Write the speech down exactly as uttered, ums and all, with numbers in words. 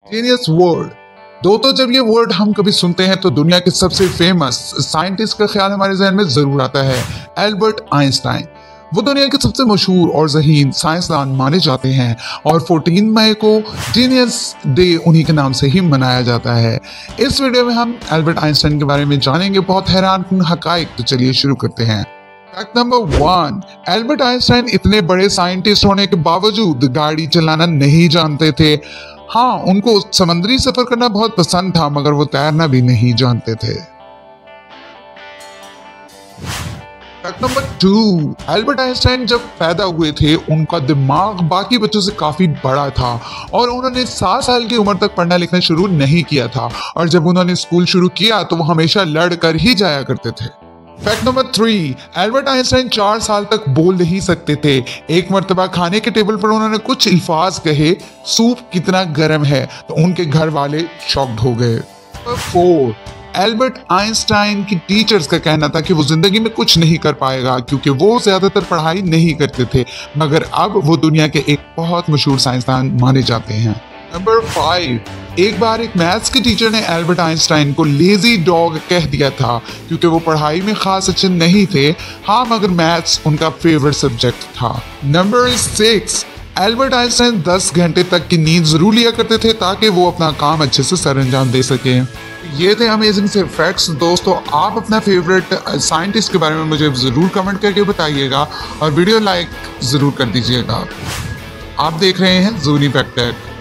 Genius word. दोस्तों, जब ये वर्ड हम कभी सुनते हैं तो दुनिया के सबसे फेमस साइंटिस्ट का ख्याल हमारे जहन में जरूर आता है, एल्बर्ट आइंस्टाइन। वो दुनिया के सबसे मशहूर और ज़हीन साइंसदान माने जाते हैं और चौदह मई को जीनियस डे उन्हीं के नाम से ही मनाया जाता है। इस वीडियो में हम एल्बर्ट आइंस्टाइन के बारे में जानेंगे बहुत हैरानकुन हकाइक। तो चलिए शुरू करते हैं। Fact number one, Albert Einstein इतने बड़े साइंटिस्ट होने के बावजूद गाड़ी चलाना नहीं जानते थे। हाँ, उनको समुद्री सफर करना बहुत पसंद था, मगर वो तैरना भी नहीं जानते थे। Fact number two, Albert Einstein जब पैदा हुए थे उनका दिमाग बाकी बच्चों से काफी बड़ा था और उन्होंने सात साल की उम्र तक पढ़ना लिखना शुरू नहीं किया था, और जब उन्होंने स्कूल शुरू किया तो वो हमेशा लड़ कर ही जाया करते थे। Fact number three, Albert Einstein चार साल तक बोल नहीं सकते थे। एक मर्तबा खाने के टेबल पर उन्होंने कुछ अल्फाज कहे, सूप कितना गर्म है, तो उनके घर वाले शॉक्ड हो गए। नंबर फोर, एल्बर्ट आइंस्टाइन की टीचर्स का कहना था कि वो जिंदगी में कुछ नहीं कर पाएगा क्योंकि वो ज्यादातर पढ़ाई नहीं करते थे, मगर अब वो दुनिया के एक बहुत मशहूर साइंसदान माने जाते हैं। नंबर फाइव, एक बार एक मैथ्स के टीचर ने एल्बर्ट आइंस्टाइन को लेजी डॉग कह दिया था क्योंकि वो पढ़ाई में खास अच्छे नहीं थे। हाँ, मगर मैथ्स उनका फेवरेट सब्जेक्ट था। नंबर सिक्स, एल्बर्ट आइंस्टाइन दस घंटे तक की नींद जरूर लिया करते थे ताकि वो अपना काम अच्छे से सरअंजाम दे सके। ये थे अमेजिंग से फैक्ट्स। दोस्तों, आप अपना फेवरेट साइंटिस्ट के बारे में मुझे ज़रूर कमेंट करके बताइएगा और वीडियो लाइक ज़रूर कर दीजिएगा। आप देख रहे हैं ज़ूनी फैक्ट।